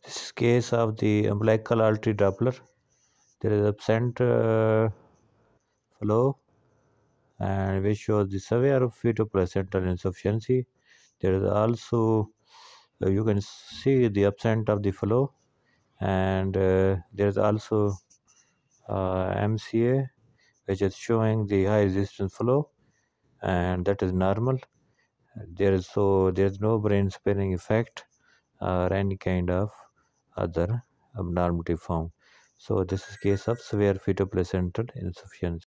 This is case of the umbilical artery Doppler. There is absent flow, and which shows the severe fetoplacental insufficiency. There is also you can see the absent of the flow, and there is also MCA, which is showing the high resistance flow, and that is normal. There is no brain sparing effect or any kind of other abnormality found. So this is case of severe fetoplacental insufficiency.